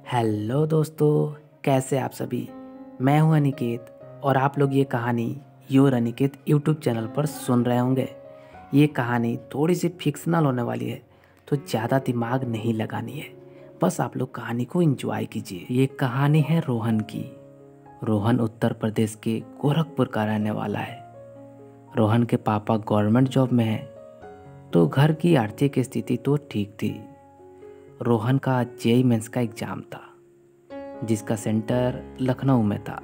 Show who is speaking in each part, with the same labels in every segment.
Speaker 1: Hello दोस्तों, कैसे आप सभी। मैं हूं अनिकेत और आप लोग ये कहानी योर अनिकेत यूट्यूब चैनल पर सुन रहे होंगे। ये कहानी थोड़ी सी फिक्शनल होने वाली है, तो ज़्यादा दिमाग नहीं लगानी है, बस आप लोग कहानी को एंजॉय कीजिए। ये कहानी है रोहन की। रोहन उत्तर प्रदेश के गोरखपुर का रहने वाला है। रोहन के पापा गवर्नमेंट जॉब में हैं, तो घर की आर्थिक स्थिति तो ठीक थी। रोहन का जेईई मेंस का एग्ज़ाम था, जिसका सेंटर लखनऊ में था।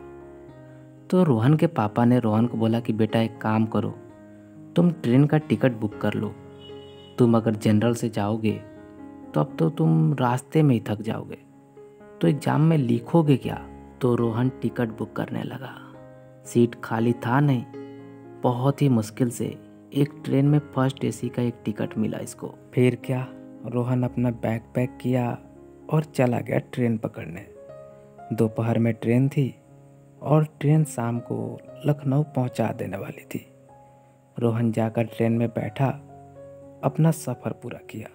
Speaker 1: तो रोहन के पापा ने रोहन को बोला कि बेटा एक काम करो, तुम ट्रेन का टिकट बुक कर लो। तुम अगर जनरल से जाओगे तो अब तो तुम रास्ते में ही थक जाओगे, तो एग्ज़ाम में लिखोगे क्या। तो रोहन टिकट बुक करने लगा। सीट खाली था नहीं, बहुत ही मुश्किल से एक ट्रेन में फर्स्ट एसी का एक टिकट मिला इसको। फिर क्या, रोहन अपना बैग पैक किया और चला गया ट्रेन पकड़ने। दोपहर में ट्रेन थी और ट्रेन शाम को लखनऊ पहुंचा देने वाली थी। रोहन जाकर ट्रेन में बैठा, अपना सफ़र पूरा किया।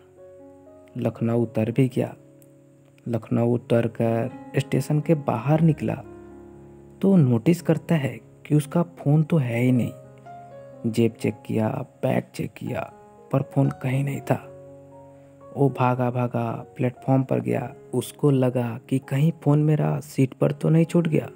Speaker 1: लखनऊ उतर भी गया। लखनऊ उतर कर स्टेशन के बाहर निकला तो नोटिस करता है कि उसका फ़ोन तो है ही नहीं। जेब चेक किया, बैग चेक किया, पर फ़ोन कहीं नहीं था। वो भागा भागा प्लेटफॉर्म पर गया। उसको लगा कि कहीं फ़ोन मेरा सीट पर तो नहीं छूट गया,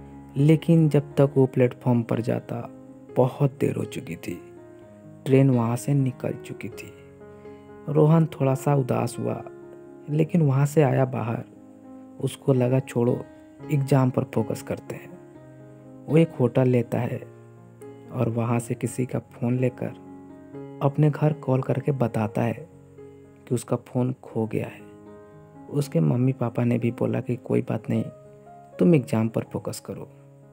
Speaker 1: लेकिन जब तक वो प्लेटफॉर्म पर जाता बहुत देर हो चुकी थी। ट्रेन वहाँ से निकल चुकी थी। रोहन थोड़ा सा उदास हुआ, लेकिन वहाँ से आया बाहर। उसको लगा छोड़ो, एग्ज़ाम पर फोकस करते हैं। वो एक होटल लेता है और वहाँ से किसी का फ़ोन लेकर अपने घर कॉल करके बताता है कि उसका फ़ोन खो गया है। उसके मम्मी पापा ने भी बोला कि कोई बात नहीं, तुम एग्ज़ाम पर फोकस करो।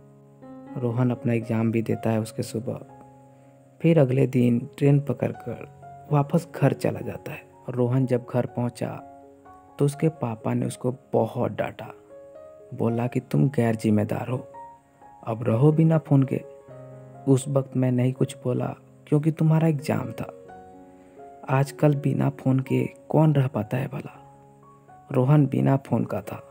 Speaker 1: रोहन अपना एग्ज़ाम भी देता है उसके सुबह। फिर अगले दिन ट्रेन पकड़कर वापस घर चला जाता है। रोहन जब घर पहुंचा तो उसके पापा ने उसको बहुत डांटा। बोला कि तुम गैर जिम्मेदार हो, अब रहो बिना फ़ोन के। उस वक्त मैं नहीं कुछ बोला क्योंकि तुम्हारा एग्ज़ाम था। आजकल बिना फ़ोन के कौन रह पाता है भला। रोहन बिना फ़ोन का था।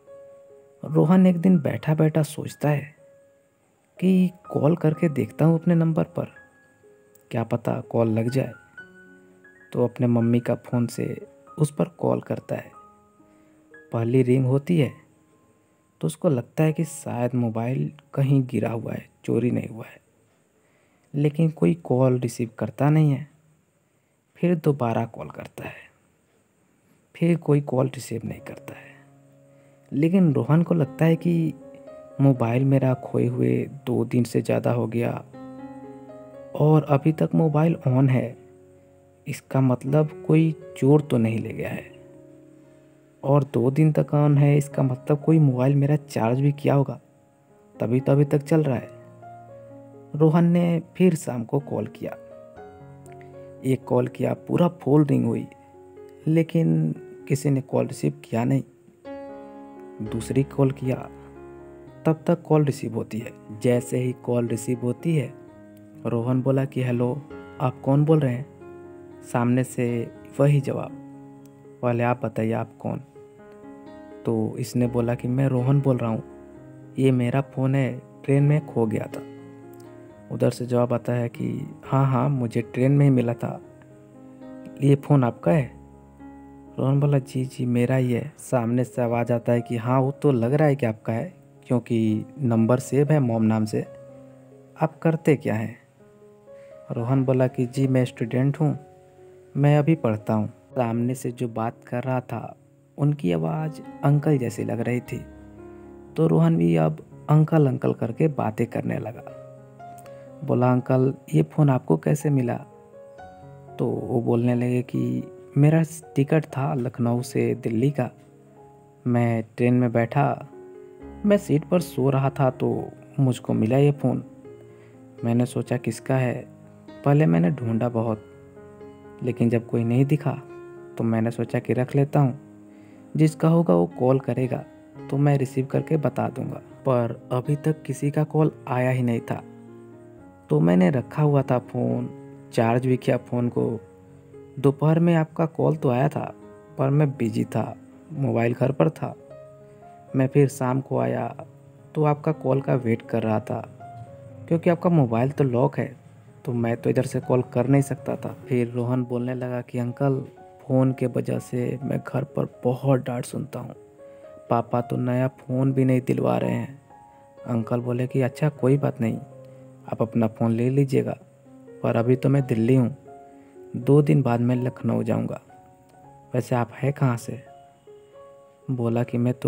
Speaker 1: रोहन एक दिन बैठा बैठा सोचता है कि कॉल करके देखता हूँ अपने नंबर पर, क्या पता कॉल लग जाए। तो अपने मम्मी का फ़ोन से उस पर कॉल करता है। पहली रिंग होती है तो उसको लगता है कि शायद मोबाइल कहीं गिरा हुआ है, चोरी नहीं हुआ है, लेकिन कोई कॉल रिसीव करता नहीं है। फिर दोबारा कॉल करता है, फिर कोई कॉल रिसीव नहीं करता है। लेकिन रोहन को लगता है कि मोबाइल मेरा खोए हुए 2 दिन से ज़्यादा हो गया और अभी तक मोबाइल ऑन है। इसका मतलब कोई चोर तो नहीं ले गया है, और 2 दिन तक ऑन है, इसका मतलब कोई मोबाइल मेरा चार्ज भी किया होगा, तभी तो अभी तक चल रहा है। रोहन ने फिर शाम को कॉल किया। एक कॉल किया, पूरा फुल रिंग हुई, लेकिन किसी ने कॉल रिसीव किया नहीं। दूसरी कॉल किया, तब तक कॉल रिसीव होती है। जैसे ही कॉल रिसीव होती है, रोहन बोला कि हेलो, आप कौन बोल रहे हैं। सामने से वही जवाब, पहले आप बताइए आप कौन। तो इसने बोला कि मैं रोहन बोल रहा हूँ, ये मेरा फ़ोन है, ट्रेन में खो गया था। उधर से जवाब आता है कि हाँ हाँ, मुझे ट्रेन में ही मिला था, ये फ़ोन आपका है। रोहन बोला जी जी मेरा ही है। सामने से आवाज़ आता है कि हाँ वो तो लग रहा है कि आपका है, क्योंकि नंबर सेव है मॉम नाम से। आप करते क्या हैं। रोहन बोला कि जी मैं स्टूडेंट हूँ, मैं अभी पढ़ता हूँ। सामने से जो बात कर रहा था उनकी आवाज़ अंकल जैसी लग रही थी, तो रोहन भी अब अंकल अंकल करके बातें करने लगा। बोला अंकल ये फ़ोन आपको कैसे मिला। तो वो बोलने लगे कि मेरा टिकट था लखनऊ से दिल्ली का, मैं ट्रेन में बैठा, मैं सीट पर सो रहा था तो मुझको मिला ये फ़ोन। मैंने सोचा किसका है, पहले मैंने ढूंढा बहुत, लेकिन जब कोई नहीं दिखा तो मैंने सोचा कि रख लेता हूँ, जिसका होगा वो कॉल करेगा तो मैं रिसीव करके बता दूंगा। पर अभी तक किसी का कॉल आया ही नहीं था, तो मैंने रखा हुआ था फ़ोन, चार्ज भी किया फ़ोन को। दोपहर में आपका कॉल तो आया था, पर मैं बिजी था, मोबाइल घर पर था, मैं फिर शाम को आया तो आपका कॉल का वेट कर रहा था, क्योंकि आपका मोबाइल तो लॉक है, तो मैं तो इधर से कॉल कर नहीं सकता था। फिर रोहन बोलने लगा कि अंकल, फ़ोन के वजह से मैं घर पर बहुत डांट सुनता हूँ। पापा तो नया फ़ोन भी नहीं दिलवा रहे हैं। अंकल बोले कि अच्छा कोई बात नहीं, आप अपना फ़ोन ले लीजिएगा, पर अभी तो मैं दिल्ली हूँ, 2 दिन बाद मैं लखनऊ जाऊँगा। वैसे आप हैं कहाँ से? बोला कि मैं तो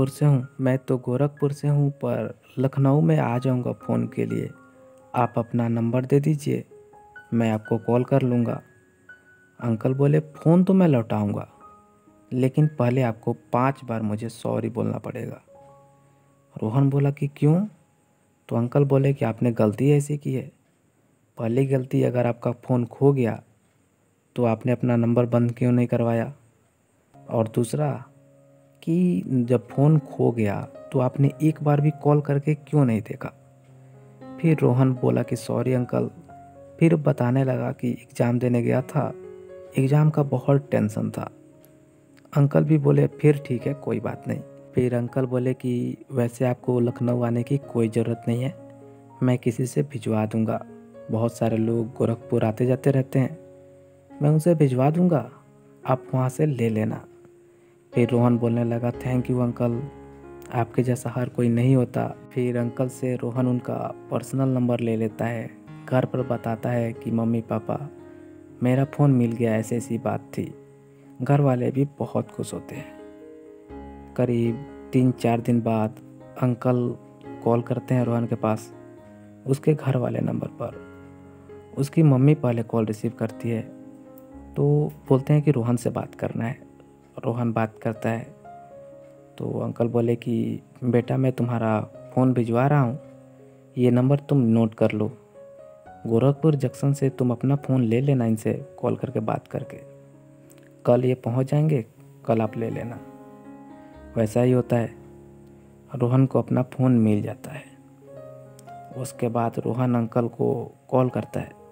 Speaker 1: गोरखपुर से हूँ, पर लखनऊ में आ जाऊँगा फ़ोन के लिए। आप अपना नंबर दे दीजिए, मैं आपको कॉल कर लूँगा। अंकल बोले फ़ोन तो मैं लौटाऊँगा, लेकिन पहले आपको 5 बार मुझे सॉरी बोलना पड़ेगा। रोहन बोला कि क्यों? तो अंकल बोले कि आपने गलती ऐसी की है। पहली गलती, अगर आपका फ़ोन खो गया तो आपने अपना नंबर बंद क्यों नहीं करवाया? और दूसरा कि जब फ़ोन खो गया तो आपने एक बार भी कॉल करके क्यों नहीं देखा? फिर रोहन बोला कि सॉरी अंकल। फिर बताने लगा कि एग्ज़ाम देने गया था, एग्ज़ाम का बहुत टेंशन था। अंकल भी बोले फिर ठीक है, कोई बात नहीं। फिर अंकल बोले कि वैसे आपको लखनऊ आने की कोई ज़रूरत नहीं है, मैं किसी से भिजवा दूंगा। बहुत सारे लोग गोरखपुर आते जाते रहते हैं, मैं उनसे भिजवा दूंगा, आप वहाँ से ले लेना। फिर रोहन बोलने लगा थैंक यू अंकल, आपके जैसा हर कोई नहीं होता। फिर अंकल से रोहन उनका पर्सनल नंबर ले लेता है, घर पर बताता है कि मम्मी पापा, मेरा फ़ोन मिल गया, ऐसी ऐसी बात थी। घर वाले भी बहुत खुश होते हैं। करीब 3-4 दिन बाद अंकल कॉल करते हैं रोहन के पास, उसके घर वाले नंबर पर। उसकी मम्मी पहले कॉल रिसीव करती है, तो बोलते हैं कि रोहन से बात करना है। रोहन बात करता है तो अंकल बोले कि बेटा मैं तुम्हारा फ़ोन भिजवा रहा हूँ, ये नंबर तुम नोट कर लो। गोरखपुर जंक्शन से तुम अपना फ़ोन ले लेना, इनसे कॉल करके बात करके। कल ये पहुँच जाएंगे, कल आप ले लेना। वैसा ही होता है, रोहन को अपना फ़ोन मिल जाता है। उसके बाद रोहन अंकल को कॉल करता है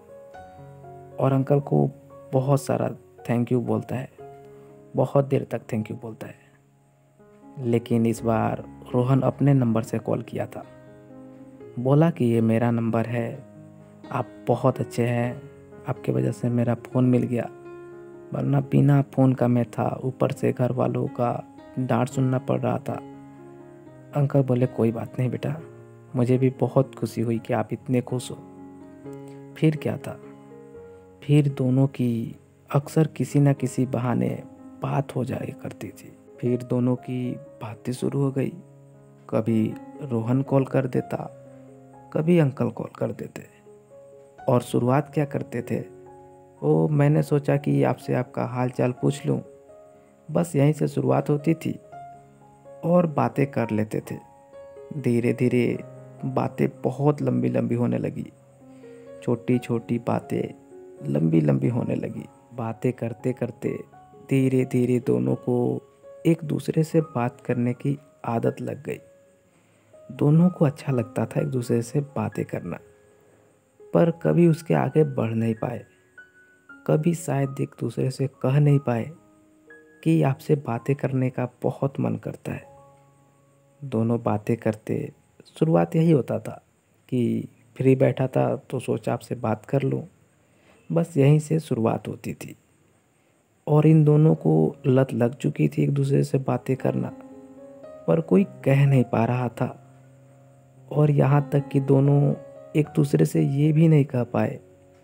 Speaker 1: और अंकल को बहुत सारा थैंक यू बोलता है, बहुत देर तक थैंक यू बोलता है। लेकिन इस बार रोहन अपने नंबर से कॉल किया था। बोला कि ये मेरा नंबर है, आप बहुत अच्छे हैं, आपके वजह से मेरा फ़ोन मिल गया, वरना बिना फ़ोन का मैं था, ऊपर से घर वालों का डांट सुनना पड़ रहा था। अंकल बोले कोई बात नहीं बेटा, मुझे भी बहुत खुशी हुई कि आप इतने खुश हो। फिर क्या था, फिर दोनों की अक्सर किसी न किसी बहाने बात हो जाया करती थी। फिर दोनों की बातें शुरू हो गई। कभी रोहन कॉल कर देता, कभी अंकल कॉल कर देते। और शुरुआत क्या करते थे, वो मैंने सोचा कि आपसे आपका हाल चाल पूछ लूँ, बस यहीं से शुरुआत होती थी और बातें कर लेते थे। धीरे धीरे बातें बहुत लंबी लंबी होने लगी, छोटी छोटी बातें लंबी लंबी होने लगी। बातें करते करते धीरे धीरे दोनों को एक दूसरे से बात करने की आदत लग गई। दोनों को अच्छा लगता था एक दूसरे से बातें करना, पर कभी उसके आगे बढ़ नहीं पाए। कभी शायद एक दूसरे से कह नहीं पाए कि आपसे बातें करने का बहुत मन करता है। दोनों बातें करते, शुरुआत यही होता था कि फ्री बैठा था तो सोचा आपसे बात कर लूँ, बस यहीं से शुरुआत होती थी। और इन दोनों को लत लग चुकी थी एक दूसरे से बातें करना, पर कोई कह नहीं पा रहा था। और यहाँ तक कि दोनों एक दूसरे से ये भी नहीं कह पाए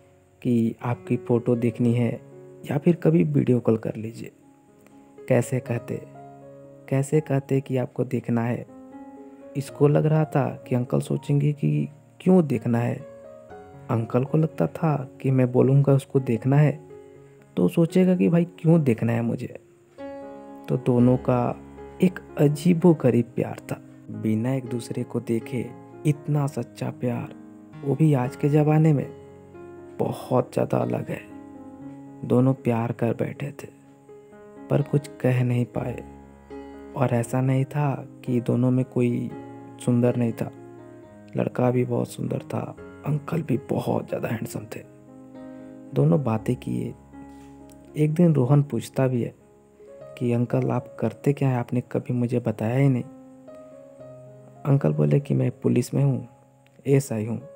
Speaker 1: कि आपकी फ़ोटो देखनी है या फिर कभी वीडियो कॉल कर लीजिए। कैसे कहते कि आपको देखना है। इसको लग रहा था कि अंकल सोचेंगे कि क्यों देखना है। अंकल को लगता था कि मैं बोलूँगा उसको देखना है तो सोचेगा कि भाई क्यों देखना है मुझे। तो दोनों का एक अजीबोगरीब प्यार था, बिना एक दूसरे को देखे इतना सच्चा प्यार, वो भी आज के ज़माने में, बहुत ज़्यादा अलग है। दोनों प्यार कर बैठे थे पर कुछ कह नहीं पाए। और ऐसा नहीं था कि दोनों में कोई सुंदर नहीं था, लड़का भी बहुत सुंदर था, अंकल भी बहुत ज़्यादा हैंडसम थे। दोनों बातें किए। एक दिन रोहन पूछता भी है कि अंकल आप करते क्या है, आपने कभी मुझे बताया ही नहीं। अंकल बोले कि मैं पुलिस में हूँ, एएसआई हूँ।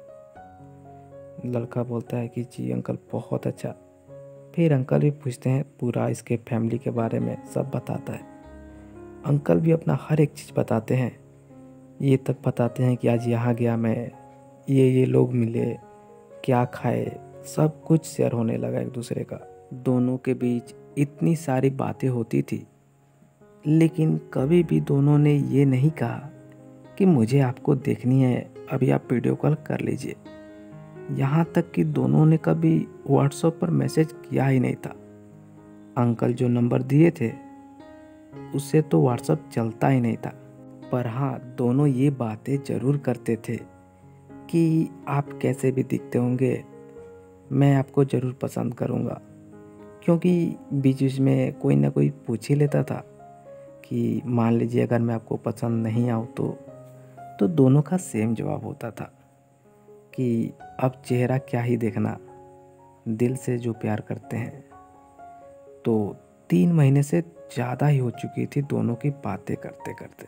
Speaker 1: लड़का बोलता है कि जी अंकल, बहुत अच्छा। फिर अंकल भी पूछते हैं पूरा इसके फैमिली के बारे में, सब बताता है। अंकल भी अपना हर एक चीज़ बताते हैं, ये तक बताते हैं कि आज यहाँ गया मैं, ये लोग मिले, क्या खाए, सब कुछ शेयर होने लगा एक दूसरे का। दोनों के बीच इतनी सारी बातें होती थी, लेकिन कभी भी दोनों ने ये नहीं कहा कि मुझे आपको देखनी है, अभी आप वीडियो कॉल कर लीजिए। यहाँ तक कि दोनों ने कभी व्हाट्सएप पर मैसेज किया ही नहीं था। अंकल जो नंबर दिए थे उससे तो व्हाट्सएप चलता ही नहीं था। पर हाँ, दोनों ये बातें ज़रूर करते थे कि आप कैसे भी दिखते होंगे, मैं आपको ज़रूर पसंद करूँगा। क्योंकि बीच बीच में कोई ना कोई पूछ ही लेता था कि मान लीजिए अगर मैं आपको पसंद नहीं आऊँ तो दोनों का सेम जवाब होता था कि अब चेहरा क्या ही देखना, दिल से जो प्यार करते हैं। तो 3 महीने से ज़्यादा ही हो चुकी थी दोनों की बातें करते करते।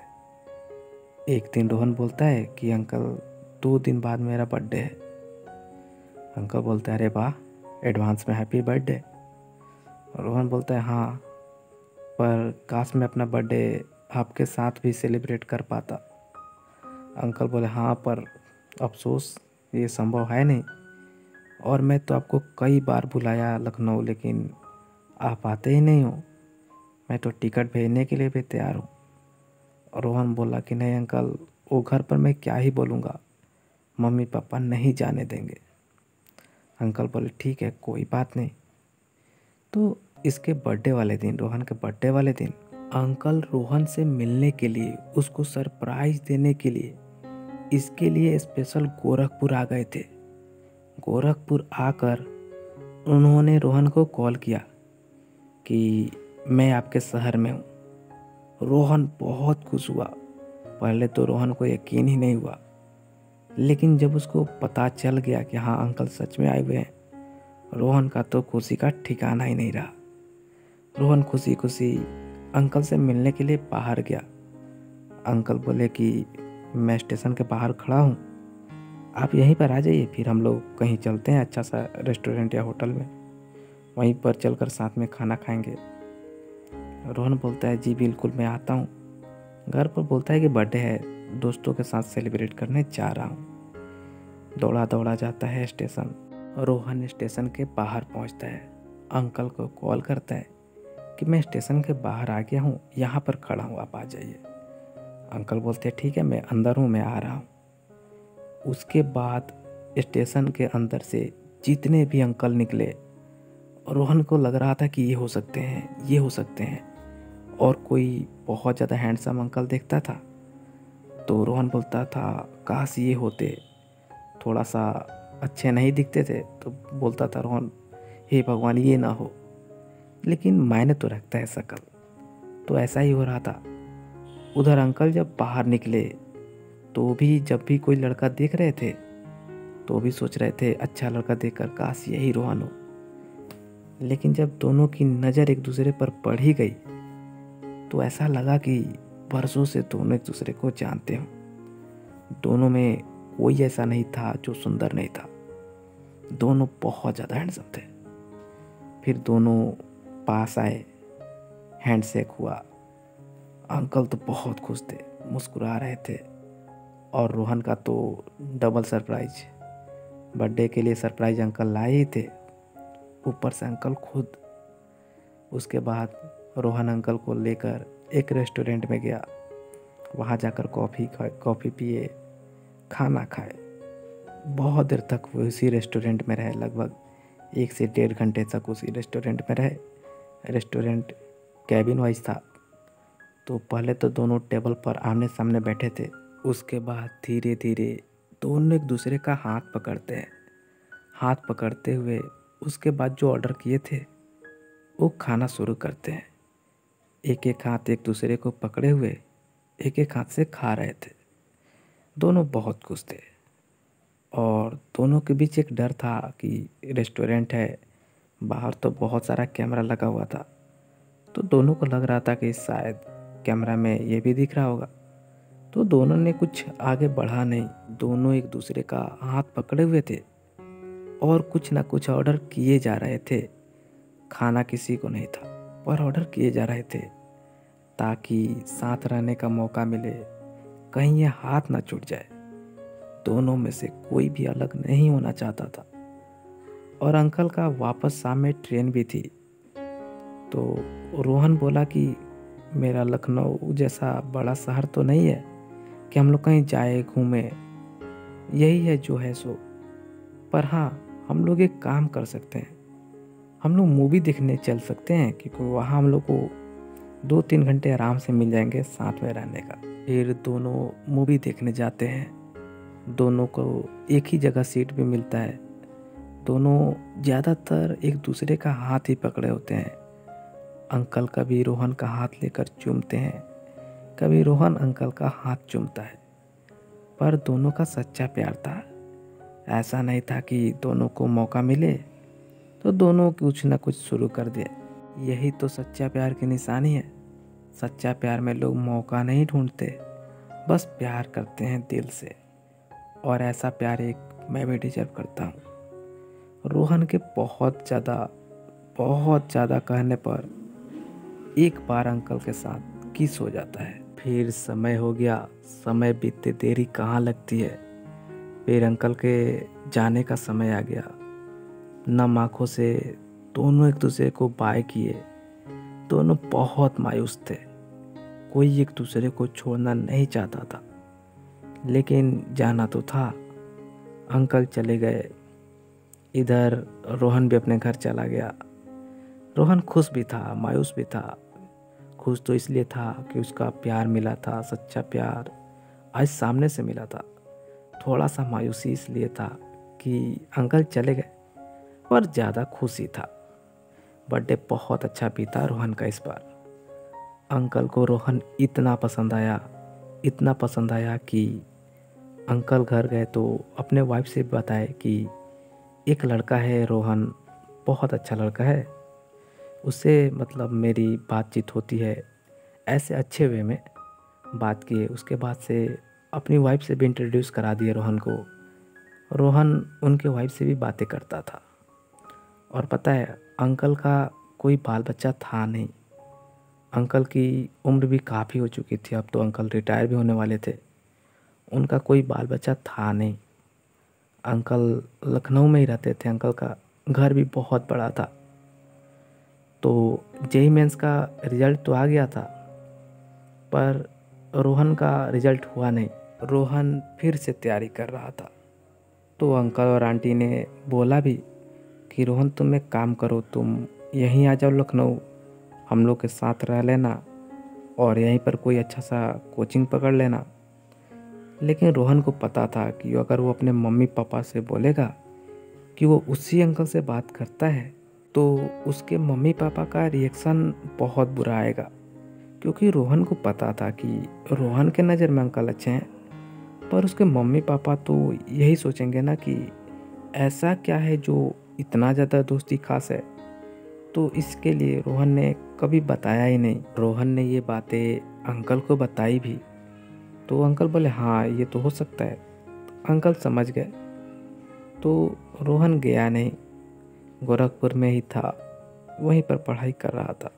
Speaker 1: एक दिन रोहन बोलता है कि अंकल 2 दिन बाद मेरा बर्थडे है। अंकल बोलता है अरे वाह, एडवांस में हैप्पी बर्थडे। रोहन बोलता है हाँ, पर काश मैं अपना बर्थडे आपके साथ भी सेलिब्रेट कर पाता। अंकल बोले हाँ, पर अफसोस ये संभव है नहीं, और मैं तो आपको कई बार बुलाया लखनऊ, लेकिन आप आते ही नहीं हो। मैं तो टिकट भेजने के लिए भी तैयार हूँ। रोहन बोला कि नहीं अंकल, वो घर पर मैं क्या ही बोलूँगा, मम्मी पापा नहीं जाने देंगे। अंकल बोले ठीक है, कोई बात नहीं। तो इसके बर्थडे वाले दिन, रोहन के बर्थडे वाले दिन, अंकल रोहन से मिलने के लिए, उसको सरप्राइज़ देने के लिए, इसके लिए स्पेशल गोरखपुर आ गए थे। गोरखपुर आकर उन्होंने रोहन को कॉल किया कि मैं आपके शहर में हूँ। रोहन बहुत खुश हुआ। पहले तो रोहन को यकीन ही नहीं हुआ, लेकिन जब उसको पता चल गया कि हाँ अंकल सच में आए हुए हैं, रोहन का तो खुशी का ठिकाना ही नहीं रहा। रोहन खुशी खुशी अंकल से मिलने के लिए बाहर गया। अंकल बोले कि मैं स्टेशन के बाहर खड़ा हूँ, आप यहीं पर आ जाइए, फिर हम लोग कहीं चलते हैं अच्छा सा रेस्टोरेंट या होटल में, वहीं पर चलकर साथ में खाना खाएंगे। रोहन बोलता है जी बिल्कुल, मैं आता हूँ। घर पर बोलता है कि बर्थडे है, दोस्तों के साथ सेलिब्रेट करने जा रहा हूँ। दौड़ा दौड़ा जाता है स्टेशन। रोहन स्टेशन के बाहर पहुँचता है, अंकल को कॉल करता है कि मैं स्टेशन के बाहर आ गया हूँ, यहाँ पर खड़ा हूँ, आप आ जाइए। अंकल बोलते हैं ठीक है, मैं अंदर हूँ, मैं आ रहा हूँ। उसके बाद स्टेशन के अंदर से जितने भी अंकल निकले, रोहन को लग रहा था कि ये हो सकते हैं, ये हो सकते हैं। और कोई बहुत ज़्यादा हैंडसम अंकल देखता था तो रोहन बोलता था काश ये होते, थोड़ा सा अच्छे नहीं दिखते थे तो बोलता था रोहन हे भगवान ये ना हो। लेकिन मायने तो रखता है शक्ल, तो ऐसा ही हो रहा था। उधर अंकल जब बाहर निकले तो भी जब भी कोई लड़का देख रहे थे तो भी सोच रहे थे अच्छा लड़का देखकर काश यही रोहन हो। लेकिन जब दोनों की नज़र एक दूसरे पर पड़ ही गई तो ऐसा लगा कि बरसों से दोनों एक दूसरे को जानते हो। दोनों में कोई ऐसा नहीं था जो सुंदर नहीं था, दोनों बहुत ज़्यादा हैंडसम थे। फिर दोनों पास आए, हैंडशेक हुआ। अंकल तो बहुत खुश थे, मुस्कुरा रहे थे, और रोहन का तो डबल सरप्राइज, बर्थडे के लिए सरप्राइज अंकल लाए ही थे, ऊपर से अंकल खुद। उसके बाद रोहन अंकल को लेकर एक रेस्टोरेंट में गया, वहाँ जाकर कॉफ़ी पिए, खाना खाए। बहुत देर तक वो उसी रेस्टोरेंट में रहे, लगभग 1 से 1.5 घंटे तक उसी रेस्टोरेंट में रहे। रेस्टोरेंट कैबिन वाइज था, तो पहले तो दोनों टेबल पर आमने सामने बैठे थे। उसके बाद धीरे धीरे दोनों एक दूसरे का हाथ पकड़ते हैं। हाथ पकड़ते हुए उसके बाद जो ऑर्डर किए थे वो खाना शुरू करते हैं। एक एक हाथ एक दूसरे को पकड़े हुए एक एक हाथ से खा रहे थे। दोनों बहुत खुश थे, और दोनों के बीच एक डर था कि रेस्टोरेंट है, बाहर तो बहुत सारा कैमरा लगा हुआ था, तो दोनों को लग रहा था कि शायद कैमरा में ये भी दिख रहा होगा। तो दोनों ने कुछ आगे बढ़ा नहीं। दोनों एक दूसरे का हाथ पकड़े हुए थे और कुछ ना कुछ ऑर्डर किए जा रहे थे। खाना किसी को नहीं था, पर ऑर्डर किए जा रहे थे ताकि साथ रहने का मौका मिले, कहीं ये हाथ ना छूट जाए। दोनों में से कोई भी अलग नहीं होना चाहता था। और अंकल का वापस शाम में ट्रेन भी थी। तो रोहन बोला कि मेरा लखनऊ जैसा बड़ा शहर तो नहीं है कि हम लोग कहीं जाए घूमे, यही है जो है सो। पर हाँ, हम लोग एक काम कर सकते हैं, हम लोग मूवी देखने चल सकते हैं, क्योंकि वहाँ हम लोग को 2-3 घंटे आराम से मिल जाएंगे साथ में रहने का। फिर दोनों मूवी देखने जाते हैं। दोनों को एक ही जगह सीट भी मिलता है। दोनों ज़्यादातर एक दूसरे का हाथ ही पकड़े होते हैं। अंकल कभी रोहन का हाथ लेकर चूमते हैं, कभी रोहन अंकल का हाथ चूमता है। पर दोनों का सच्चा प्यार था। ऐसा नहीं था कि दोनों को मौका मिले तो दोनों कुछ न कुछ शुरू कर दे। यही तो सच्चा प्यार की निशानी है। सच्चा प्यार में लोग मौका नहीं ढूंढते, बस प्यार करते हैं दिल से। और ऐसा प्यार एक मैं भी डिजर्व करता हूँ। रोहन के बहुत ज़्यादा कहने पर एक बार अंकल के साथ किस हो जाता है। फिर समय हो गया। समय बीतते देरी कहाँ लगती है। फिर अंकल के जाने का समय आ गया। नम आँखों से दोनों एक दूसरे को बाय किए। दोनों बहुत मायूस थे। कोई एक दूसरे को छोड़ना नहीं चाहता था, लेकिन जाना तो था। अंकल चले गए। इधर रोहन भी अपने घर चला गया। रोहन खुश भी था, मायूस भी था। खुश तो इसलिए था कि उसका प्यार मिला था, सच्चा प्यार आज सामने से मिला था। थोड़ा सा मायूसी इसलिए था कि अंकल चले गए, पर ज़्यादा खुशी था। बर्थडे बहुत अच्छा बीता रोहन का इस बार। अंकल को रोहन इतना पसंद आया कि अंकल घर गए तो अपने वाइफ से बताए कि एक लड़का है रोहन, बहुत अच्छा लड़का है, उससे मतलब मेरी बातचीत होती है। ऐसे अच्छे वे में बात किए। उसके बाद से अपनी वाइफ से भी इंट्रोड्यूस करा दिए रोहन को। रोहन उनके वाइफ से भी बातें करता था। और पता है, अंकल का कोई बाल बच्चा था नहीं। अंकल की उम्र भी काफ़ी हो चुकी थी, अब तो अंकल रिटायर भी होने वाले थे। उनका कोई बाल बच्चा था नहीं। अंकल लखनऊ में ही रहते थे। अंकल का घर भी बहुत बड़ा था। तो जेईई मेंस का रिज़ल्ट तो आ गया था, पर रोहन का रिज़ल्ट हुआ नहीं। रोहन फिर से तैयारी कर रहा था। तो अंकल और आंटी ने बोला भी कि रोहन तुम एक काम करो, तुम यहीं आ जाओ लखनऊ, हम लोग के साथ रह लेना और यहीं पर कोई अच्छा सा कोचिंग पकड़ लेना। लेकिन रोहन को पता था कि अगर वो अपने मम्मी पापा से बोलेगा कि वो उसी अंकल से बात करता है तो उसके मम्मी पापा का रिएक्शन बहुत बुरा आएगा। क्योंकि रोहन को पता था कि रोहन के नज़र में अंकल अच्छे हैं, पर उसके मम्मी पापा तो यही सोचेंगे ना कि ऐसा क्या है जो इतना ज़्यादा दोस्ती खास है। तो इसके लिए रोहन ने कभी बताया ही नहीं। रोहन ने ये बातें अंकल को बताई भी तो अंकल बोले हाँ ये तो हो सकता है। अंकल समझ गए। तो रोहन गया नहीं, गोरखपुर में ही था, वहीं पर पढ़ाई कर रहा था।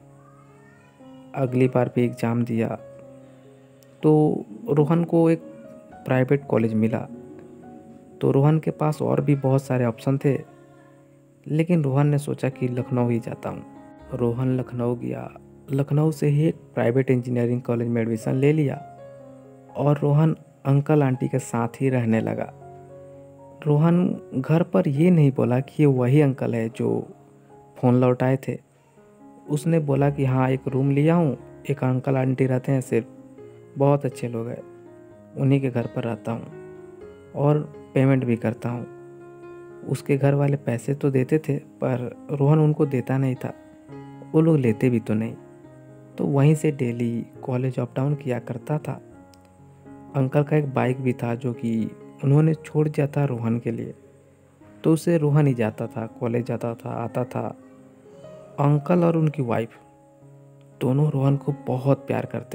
Speaker 1: अगली बार भी एग्ज़ाम दिया तो रोहन को एक प्राइवेट कॉलेज मिला। तो रोहन के पास और भी बहुत सारे ऑप्शन थे, लेकिन रोहन ने सोचा कि लखनऊ ही जाता हूँ। रोहन लखनऊ गया। लखनऊ से ही एक प्राइवेट इंजीनियरिंग कॉलेज में एडमिशन ले लिया और रोहन अंकल आंटी के साथ ही रहने लगा। रोहन घर पर ये नहीं बोला कि ये वही अंकल है जो फ़ोन लौटाए थे। उसने बोला कि हाँ एक रूम लिया हूँ, एक अंकल आंटी रहते हैं, सिर्फ बहुत अच्छे लोग हैं, उन्हीं के घर पर रहता हूँ और पेमेंट भी करता हूँ। उसके घर वाले पैसे तो देते थे, पर रोहन उनको देता नहीं था, वो लोग लेते भी तो नहीं। तो वहीं से डेली कॉलेज अप डाउन किया करता था। अंकल का एक बाइक भी था जो कि उन्होंने छोड़ दिया था रोहन के लिए। तो उससे रोहन ही जाता था, कॉलेज जाता था, आता था। अंकल और उनकी वाइफ दोनों रोहन को बहुत प्यार करते थे।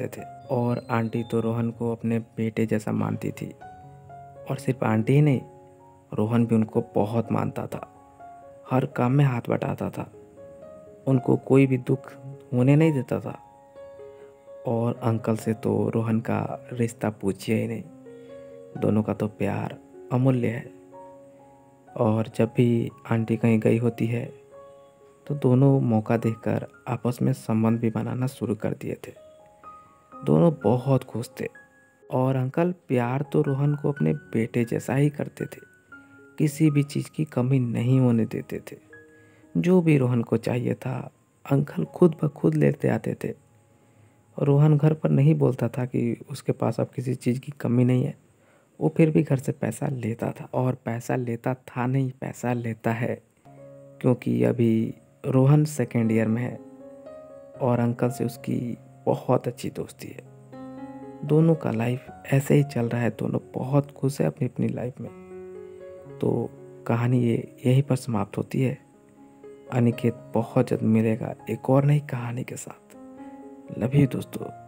Speaker 1: और आंटी तो रोहन को अपने बेटे जैसा मानती थी। और सिर्फ आंटी ही नहीं, रोहन भी उनको बहुत मानता था, हर काम में हाथ बटाता था, उनको कोई भी दुख होने नहीं देता था। और अंकल से तो रोहन का रिश्ता पूछिए ही नहीं, दोनों का तो प्यार अमूल्य है। और जब भी आंटी कहीं गई होती है तो दोनों मौका देखकर आपस में संबंध भी बनाना शुरू कर दिए थे। दोनों बहुत खुश थे और अंकल प्यार तो रोहन को अपने बेटे जैसा ही करते थे, किसी भी चीज़ की कमी नहीं होने देते थे। जो भी रोहन को चाहिए था अंकल खुद ब खुद लेते आते थे। रोहन घर पर नहीं बोलता था कि उसके पास अब किसी चीज़ की कमी नहीं है, वो फिर भी घर से पैसा लेता था। और पैसा लेता था नहीं, पैसा लेता है, क्योंकि अभी रोहन सेकेंड ईयर में है और अंकल से उसकी बहुत अच्छी दोस्ती है। दोनों का लाइफ ऐसे ही चल रहा है, दोनों बहुत खुश है अपनी अपनी लाइफ में। तो कहानी ये यहीं पर समाप्त होती है। अनिकेत बहुत जल्द मिलेगा एक और नई कहानी के साथ। लव यू दोस्तों।